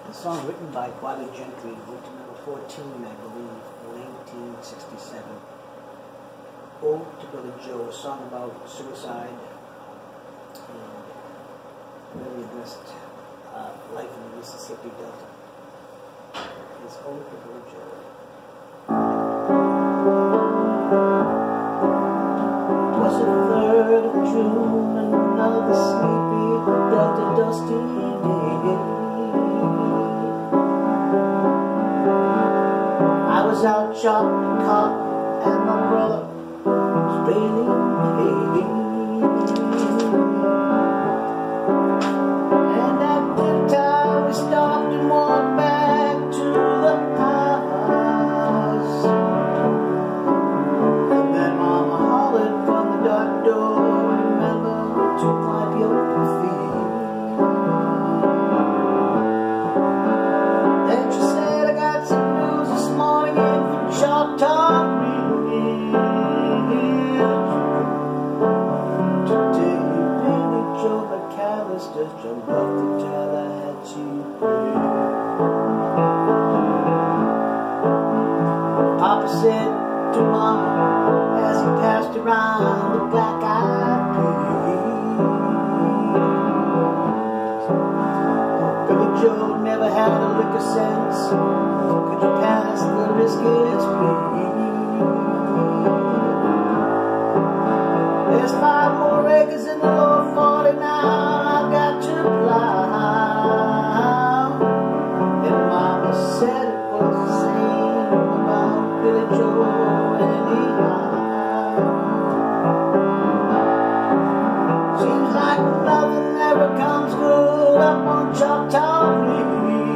A song written by Bobby Gentry, went to number 14, I believe, in 1967. Ode to Billy Joe, a song about suicide, and really addressed life in the Mississippi Delta. It's Ode to Billy Joe. It was the 3rd of June, another sleepy Delta dusty day. I was out chopping cotton and my brother was baling hay. And at that time we stopped and walked back to the house. And then Mama hollered from the dark door, remember to wipe your feet. Then she said, I got some news this morning in from Choctaw Ridge. Today Billy Joe McAllister jumped off the Tallahatchie Bridge. Papa said to Mama as he passed around the black-eyed peas, Billy Joe never had a lick of sense. Could you pass the biscuits, please? There's 5 more acres in the lower 40 now I've got to plow. And Mama said it was the same about Billy Joe anyhow. Seems like nothing ever comes good up on Choctaw Ridge.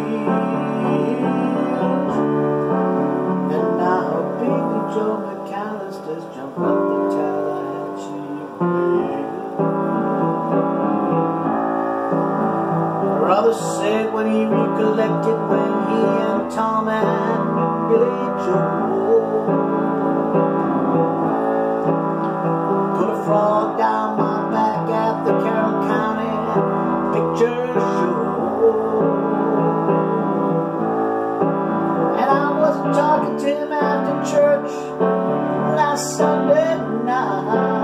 And now Billy Joe McAllister's jumped up the Tallahatchie Bridge. Brother said when he recollected when he and Tom and Billy Joe put a frog down my back at the Carroll County Picture Show. And I was talking to him after church last Sunday night.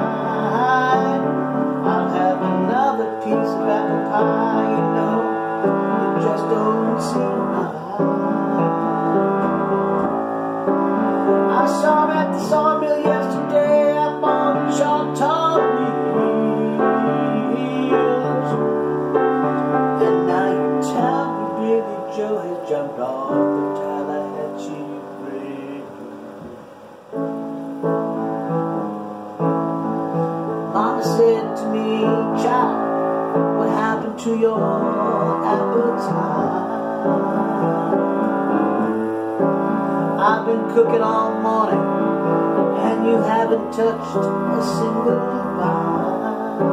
I'll have another piece of apple pie, you know, it just don't seem right. I saw him at the sawmill yesterday up on Choctaw Ridge. And now you tell me Billy Joe has jumped off the Tallahatchie Bridge. Mama said to me, child, what happened to your appetite? I've been cooking all morning and you haven't touched a single bite.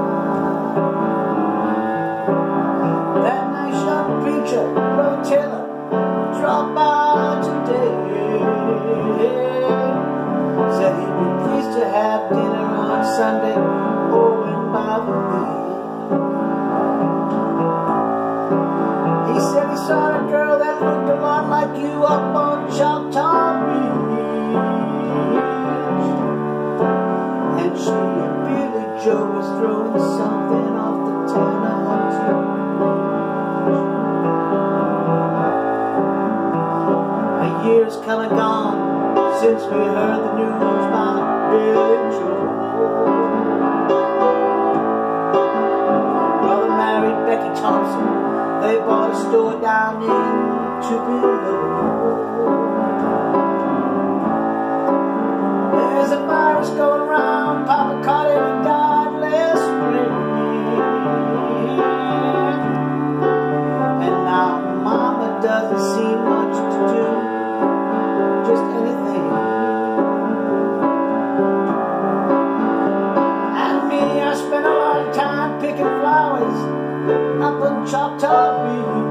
That nice young preacher, Brother Taylor, dropped by today. Said he'd be pleased to have dinner on Sunday over in Beverly. He said he saw a girl that looked a lot like you up on Choctaw Ridge. And she and Billy Joe was throwing something off the Tallahatchie. A year's come and gone since we heard the news about Billy Joe. Brother married Becky Thompson. They bought a store down in Tupelo. There's a virus going around. Papa caught it and died last spring. And now Mama doesn't see much to do, just anything. And me, I spent a lot of time picking flowers up on Choctaw Ridge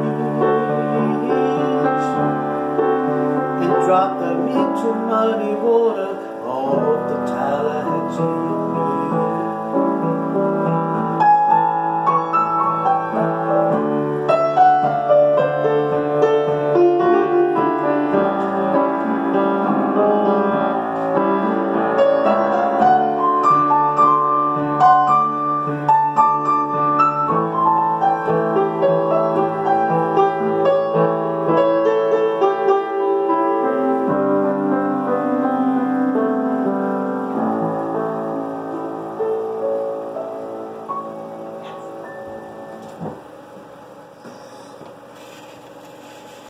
and drop them into muddy water off the Tallahatchie.